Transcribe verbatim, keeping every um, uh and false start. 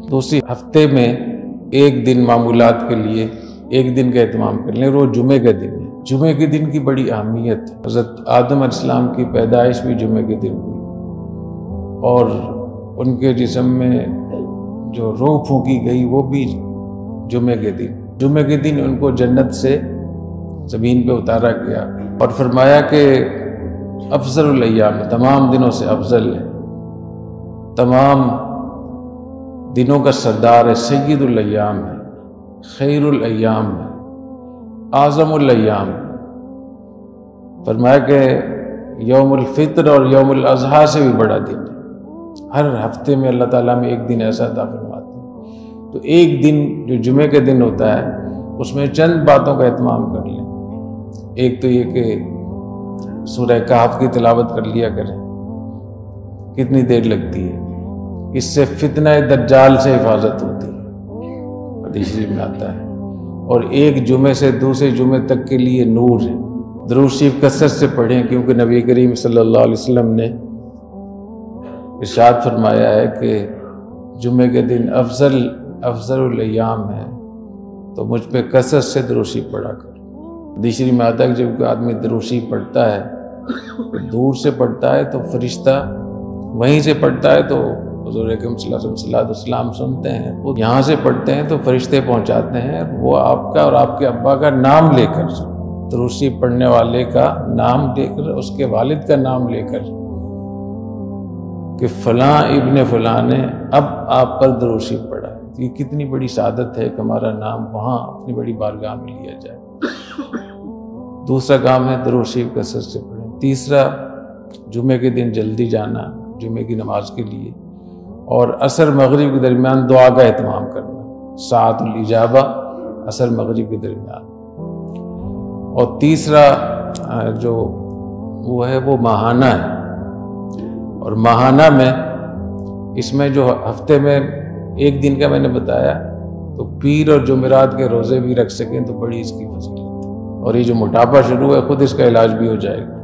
دوسری ہفتے میں ایک دن معمولات کے لیے ایک دن کا اہتمام کر لیں، روز جمعے کا دن ہے۔ جمعے کے دن کی بڑی اہمیت ہے۔ حضرت آدم علیہ السلام کی پیدائش بھی جمعے کے دن ہوئی، اور ان کے جسم میں جو روح پھونکی گئی وہ بھی جمعے کے دن۔ جمعے کے دن ان کو جنت سے زمین پہ اتارا گیا اور فرمایا کہ افضل الایام، تمام دنوں سے افضل ہے، تمام دنوں کا سردار ہے، سید الایام ہے، خیر الایام ہے، اعظم الایام۔ فرمایا کہ یوم الفطر اور یوم الاضحیٰ سے بھی بڑا دن ہے۔ ہر ہفتے میں اللہ تعالیٰ میں ایک دن ایسا عطا فرماتے ہیں، تو ایک دن جو جمعے کے دن ہوتا ہے اس میں چند باتوں کا اہتمام کر لیں۔ ایک تو یہ کہ سورہ کہف کی تلاوت کر لیا کریں، کتنی دیر لگتی ہے، اس سے فتنہ دجال سے حفاظت ہوتی ہے، حدیث میں آتا ہے، اور ایک جمعے سے دوسرے جمعے تک کے لیے نور ہے۔ درود شریف کثرت سے پڑھیں، کیونکہ نبی کریم صلی اللہ علیہ وسلم نے ارشاد فرمایا ہے کہ جمعے کے دن افضل افضل الایام ہے، تو مجھ پہ کثرت سے درود شریف پڑھا کر۔ دوسری میں آتا ہے کہ جب کوئی آدمی درود شریف پڑھتا ہے، دور سے پڑھتا ہے تو فرشتہ وہیں سے پڑھتا ہے، تو حضور اکرم صلی اللہ علیہ وسلم صلی اللہ علیہ وسلم سنتے ہیں، وہ یہاں سے پڑھتے ہیں تو فرشتے پہنچاتے ہیں، وہ آپ کا اور آپ کے ابا کا نام لے کر، درود شریف پڑھنے والے کا نام لے کر، اس کے والد کا نام لے کر، کہ فلاں ابن فلاں نے اب آپ پر درود شریف پڑھا ہے۔ یہ کتنی بڑی سعادت ہے کہ ہمارا نام وہاں اپنی بڑی بارگاہ میں لیا جائے۔ دوسرا کام ہے درود شریف کثرت سے پڑھیں۔ تیسرا، جمعے کے دن جلدی جانا جمعے کی نماز کے لیے، اور عصر مغرب کے درمیان دعا کا اہتمام کرنا، ساعت الاجابہ عصر مغرب کے درمیان۔ اور تیسرا جو وہ ہے وہ ماہانہ ہے، اور ماہانہ میں اس میں جو ہفتے میں ایک دن کا میں نے بتایا، تو پیر اور جمعرات کے روزے بھی رکھ سکیں تو بڑی اس کی فضیلت ہے، اور یہ جو موٹاپا شروع ہے خود اس کا علاج بھی ہو جائے گا۔